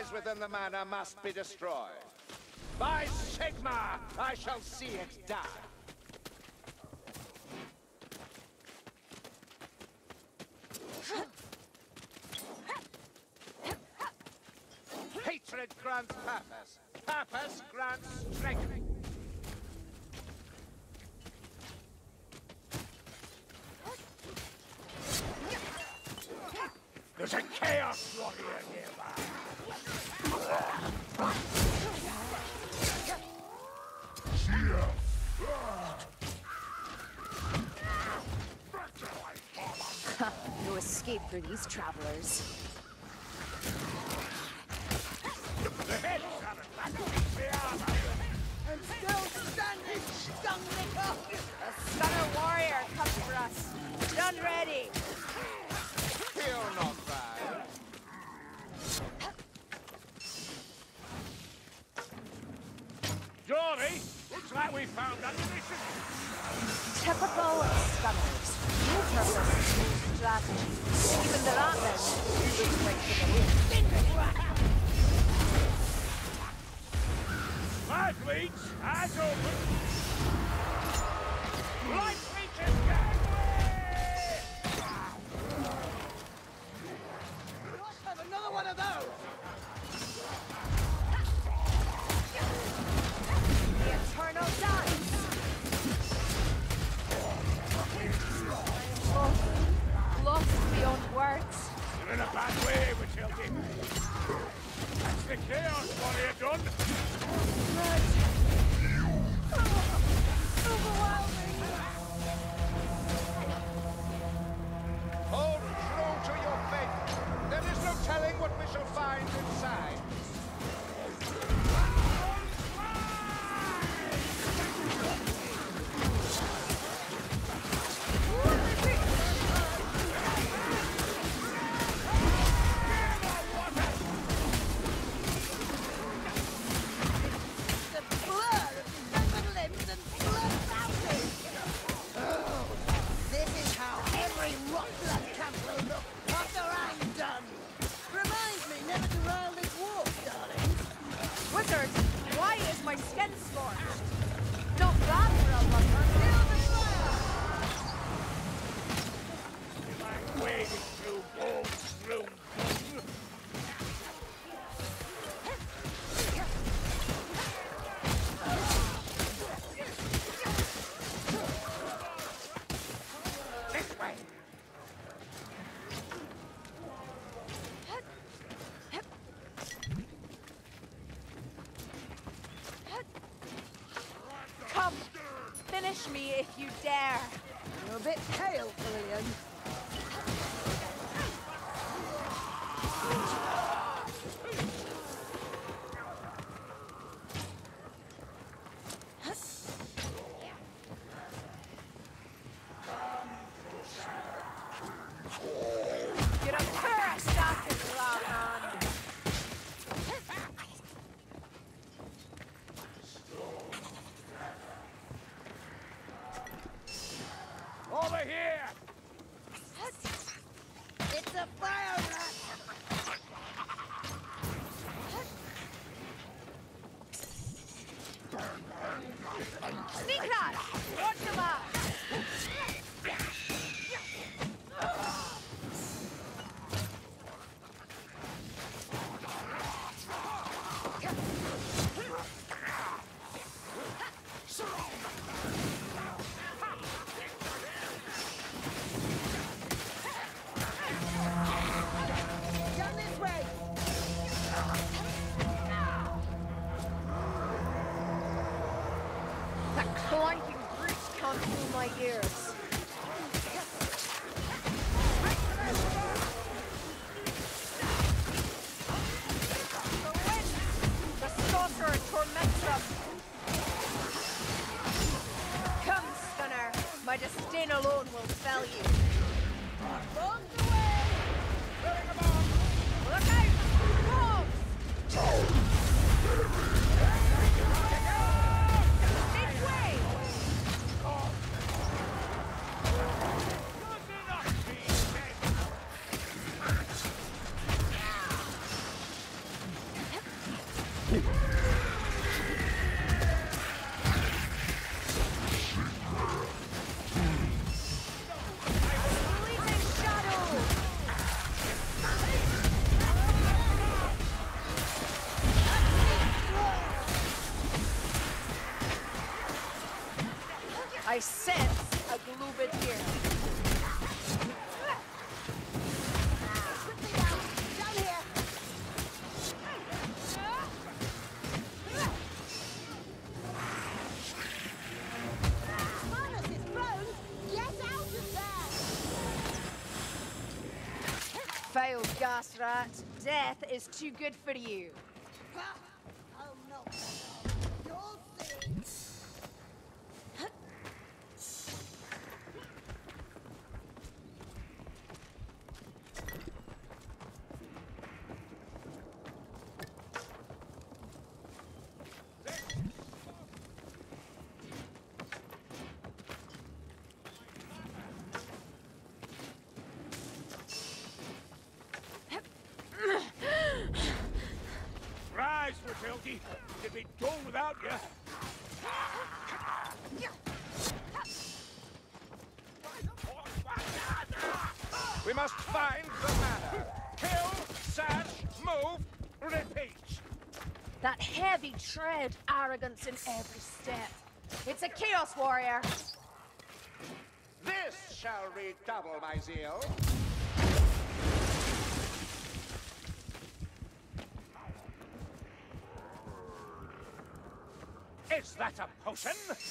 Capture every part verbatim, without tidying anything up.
lies within the manor must be destroyed. By Sigma, I shall see it die. Hatred grants purpose. Purpose grants strength. There's a Chaos Warrior nearby. No escape for these travelers. The heads are attacking the armor. I'm still standing, Stunglicker! A Stunner warrior comes for us. Done ready. Feel not bad. Jory, looks like we found ammunition. Typical Stunners. New purpose, new strategy. Even their antlers look right to the wind. My fleet's eyes open. Light reaches gangway! Let's have another one of those! The Eternal Dice. I am lost, lost beyond words. You're in a bad way, Matilda. That's the Chaos Warrior done. Blood. Overwhelming. Hold true to your faith. There is no telling what we shall find inside. Wizard, why is my skin scorched? Not bad for a lumber. I'm wading through bones through. This way. Come, finish me if you dare. You're a bit pale, Lillian. You're a parasite, Glahan. Over here! It's a fire rat! Sneak rat! Watch your back! Down this way! That clanking brute can't fool my ears. The wind! The sorcerer torments them! Come, Stunner! My disdain alone will fell you. Bombs away! Look out! Wolves! This way! I sense a Glubid here. Quickly down. Down here. Manus is prone. Get out of there. Failed, gas rat. Death is too good for you. Ha! Oh no. You'll see. Rise, Matilda. You'd be done without you. We must find the manor. Kill, sash, move, repeat. That heavy tread, arrogance in every step. It's a Chaos Warrior. This shall redouble my zeal. Is that a potion?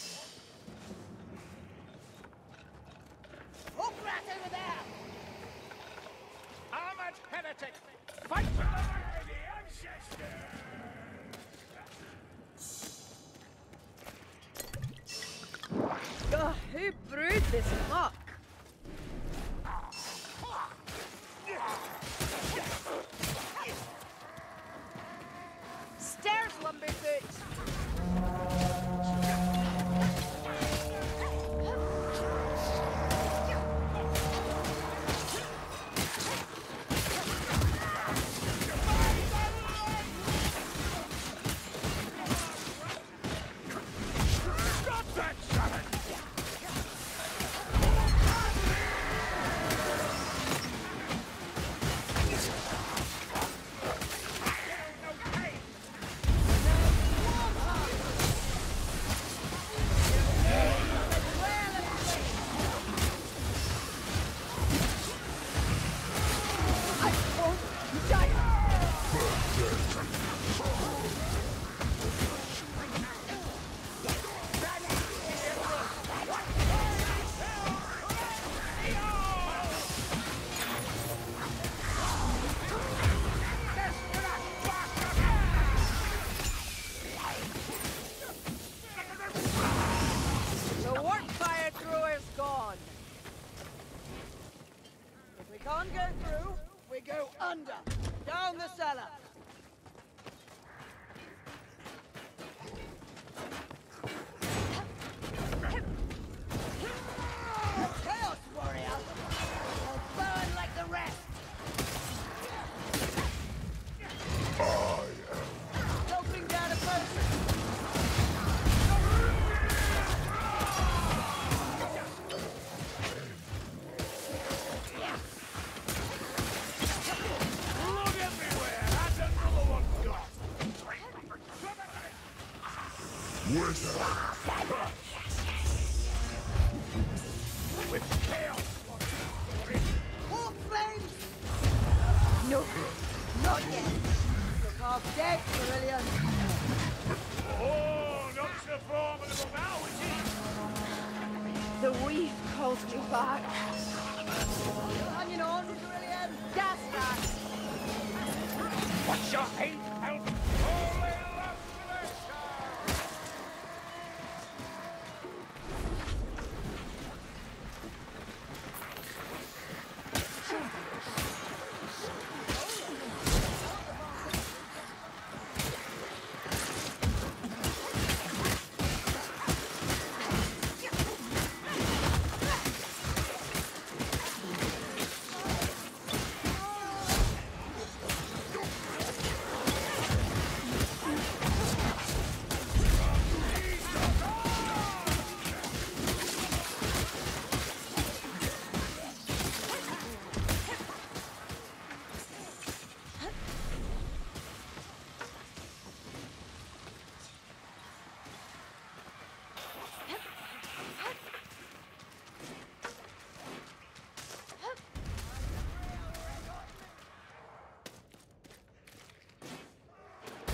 Hook rat over there. Armored heretic! Fight for the light of the ancestors! Ugh, who brewed this muck? Stairs, Lumberfoot! Stop that challenge! The warp fire thrower's gone. If we can't go through, we go under. Down the cellar. Chaos Warrior will burn like the rest. Helping down a potion. Look everywhere! That's another one gone! With chaos! Hawk flames! No, Not yet. Look half dead, Cerulean. Oh, not so formidable now, is he? the weave calls me back. Still hanging on, Cerulean. Gas rat! What's your aim? Help! Holy lustration!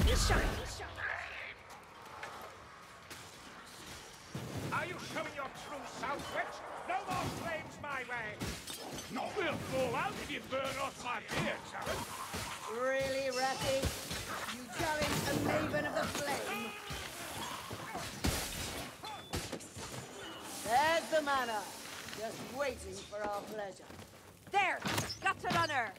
Are you showing your true self, witch? No more flames my way! No, we'll fall out if you burn off my beard, Sharon. Really, Ratty? You challenge a maven of the flame? There's the manor. Just waiting for our pleasure. There! Got to run her!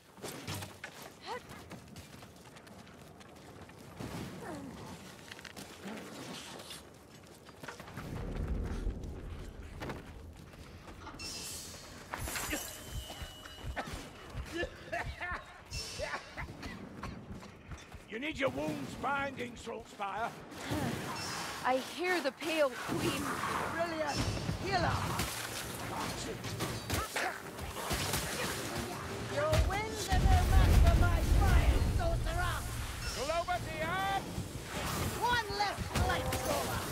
You need your wounds binding, Saltspire. I hear the Pale Queen. Brilliant! Heal up! Your winds are no match for my fire, sorcerer! Clover, dear! One less light scorer!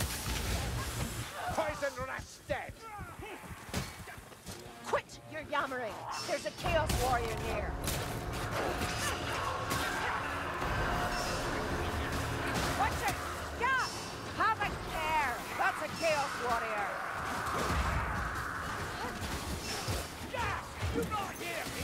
Poison rat's dead! Quit your yammering! There's a Chaos Warrior near. Watch it! Gap! Have a care! That's a Chaos Warrior! Gas! You not hear me?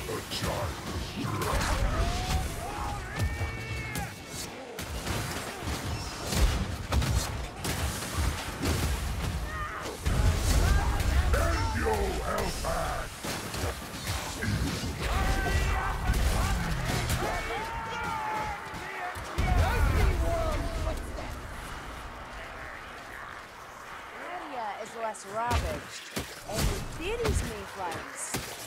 Yo, Hellbag! Area is less ravaged, and the theories may flanks.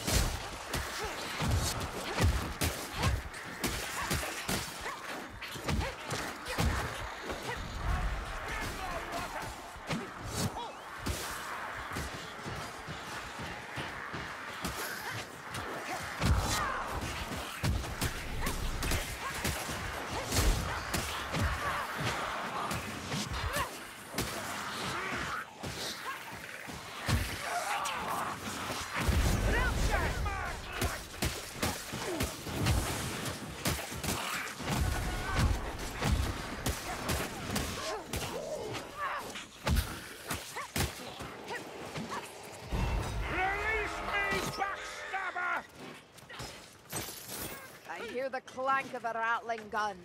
Hear the clank of a rattling gun.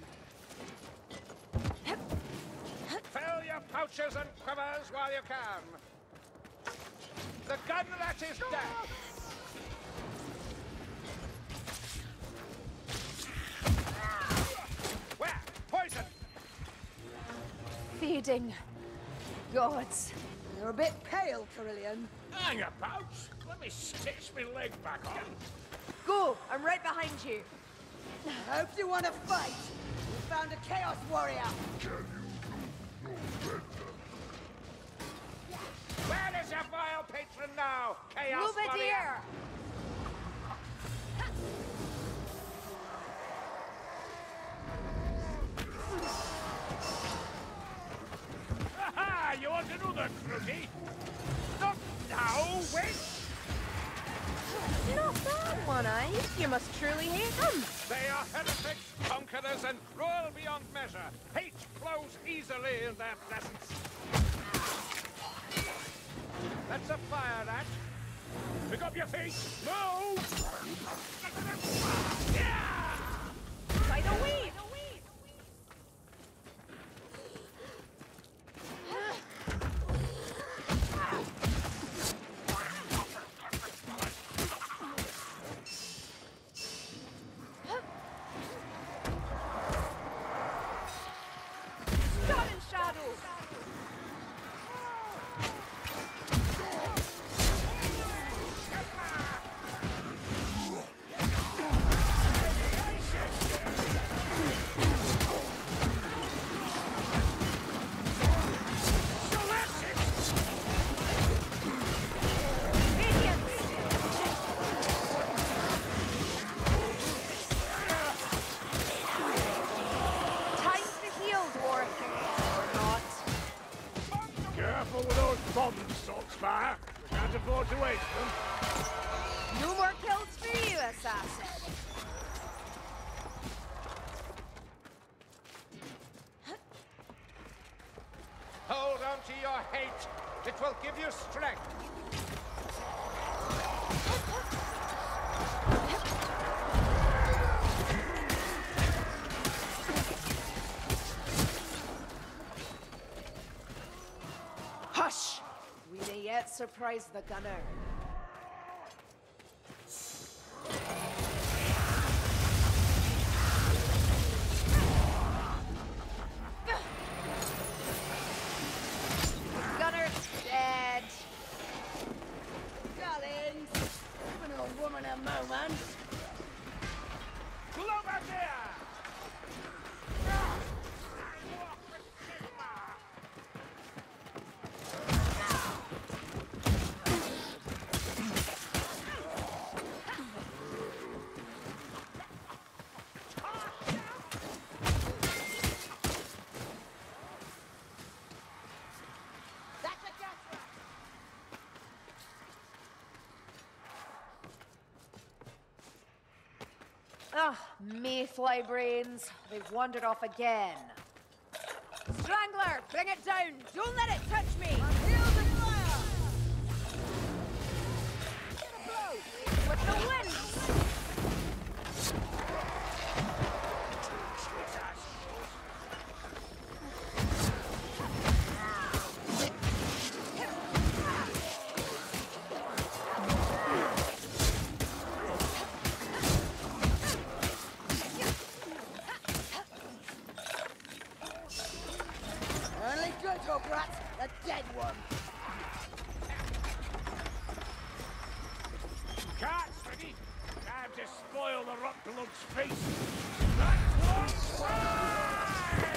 Fill your pouches and quivers while you can. The gun rat is dead. Where? Poison! Feeding. Gods. You're a bit pale, Carillion. Hang about. Let me stitch my leg back on. Go! I'm right behind you. I hope you want to fight. We found a Chaos Warrior. Where is your vile patron now, Chaos Move it Warrior? here! Aha! You want another crookie? Not now, witch! Not that one-eyed. You must truly hate them. They are heretics, conquerors, and cruel beyond measure. Hate flows easily in their presence. That's a fire rat. Pick up your feet! Move! By the weed! Careful with those bombs, Saltspire. We can't afford to waste them. No more kills for you, assassin. to your hate. It will give you strength. Hush! We may yet surprise the gunner. Gunner's dead. Darlings, giving a woman a moment. Globadier! That's a gas rat. Ah, mayfly brains. They've wandered off again. Strangler, bring it down! Don't let it touch me! Heels and fire. Get a blow. With the wind! Only good, Hogratz. The dead one. Carts ready. Time to spoil the Rockglug's face. That one's mine!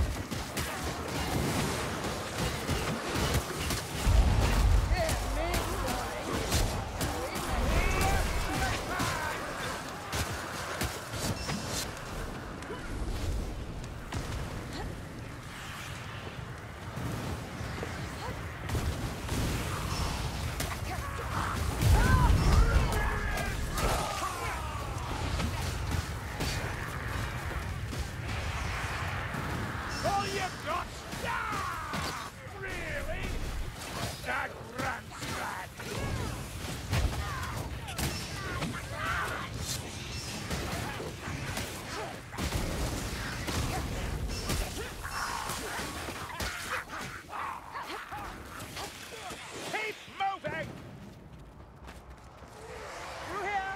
Hear me, darling. All you got? Ah! Really? That grandstand. Keep moving! Through here.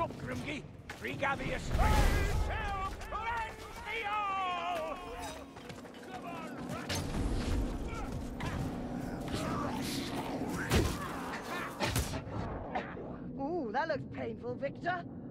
help, Grimgi. Regather your strength. I shall cleanse thee all! Come on, rat! Ooh, that looks painful, Victor.